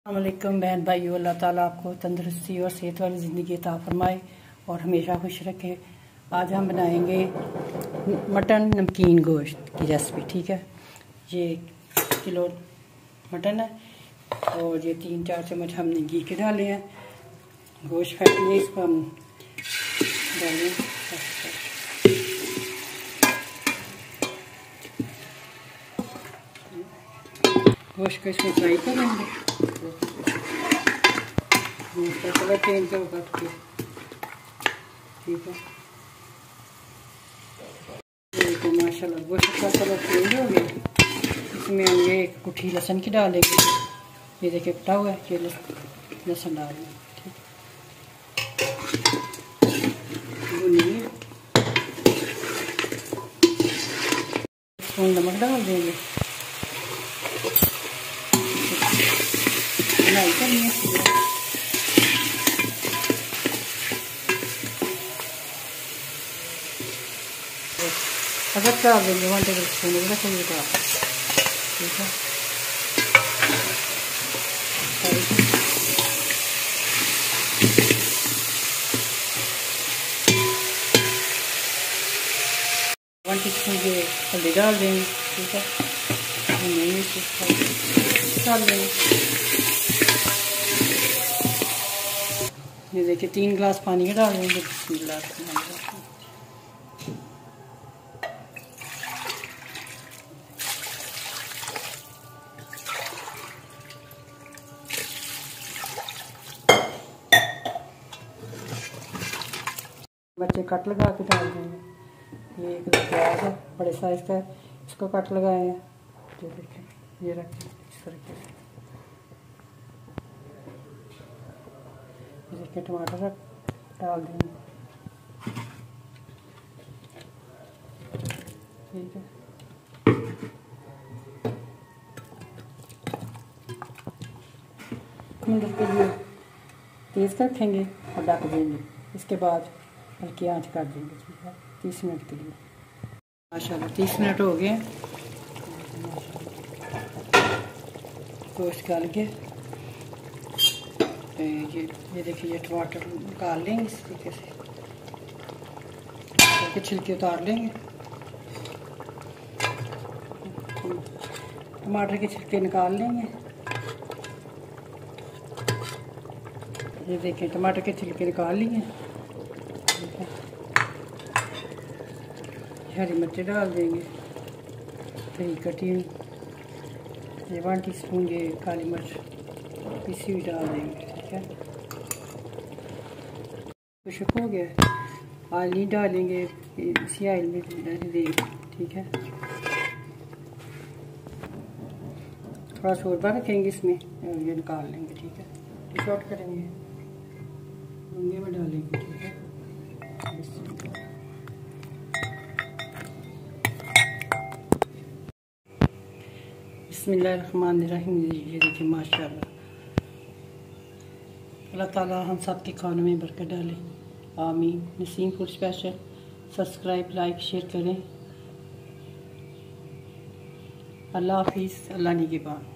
अस्सलामुअलैकुम बहन भाइयों, अल्लाह ताला आपको तंदुरुस्ती और सेहत वाली ज़िंदगी अता फरमाए और हमेशा खुश रखे। आज हम बनाएंगे मटन नमकीन गोश्त की रेसिपी। ठीक है, ये 1 किलो मटन है और ये 3-4 चम्मच हमने घी के डाले हैं। गोश्त फैटी है, इसको हम डालें। गोश्त को इसमें फ्राई करेंगे। इसका कलर चेंज होगा के, ठीक है। तो माशाल्लाह गोश्त का कलर चेंज हो गया। इसमें हम ये 1 गुठी लहसुन की डालेंगे। ये देखिए कटा हुआ है, ये लहसुन डालेंगे। भुनिए, स्पून नमक डाल देंगे। बनाई करनी है अदरक डाल देंगे 1 टेबल स्पून अदरक का, ठीक है। 1 टीस्पून ये हल्दी डाल देंगे, ठीक है। डाल देंगे। ये देखिए 3 गिलास पानी का डाल देंगे। बच्चे कट लगा के डाल देंगे। ये 1 प्याज है, बड़े साइज का, इसको कट लगाए हैं। ये देखें, ये रखें इस तरीके से। ये देखिए टमाटर डाल देंगे, ठीक है। मिनट के लिए तेज़ रखेंगे और ढक देंगे। इसके बाद हल्की आंच कर देंगे, ठीक है, 30 मिनट के लिए। माशाल्लाह 30 मिनट हो गए। गोश्त डाल के ये देखिए, ये टमाटर निकाल लेंगे इस तरीके से, करके छिलके उतार लेंगे। टमाटर के छिलके निकाल लेंगे। ये देखिए टमाटर के छिलके निकाल लिए, ठीक है। हरी मिर्च डाल देंगे, हरी कटी हुई। ये 1 टीस्पून ये काली मिर्च पीसी हुई डाल देंगे, ठीक है। खुश्क हो गया, ऑयल नहीं डालेंगे, इसी ऑयल में देंगे, ठीक है। थोड़ा शोरबा रखेंगे इसमें और ये निकाल लेंगे, ठीक है। डिश आउट करेंगे, लूंगे में डालेंगे, ठीक है। बिस्मिल्लाहिर्रहमानिर्रहीम। ये देखिए माशाल्लाह, अल्लाह ताला हम सब के खानों में बरकत डाले, आमीन। Naseem food special subscribe, like, share करें। अल्लाह हाफिज़, अल्लाह निगहबान।